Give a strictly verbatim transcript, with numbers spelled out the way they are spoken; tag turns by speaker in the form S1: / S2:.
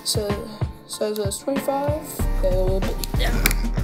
S1: So, says it's twenty-five. Okay, a little bit down.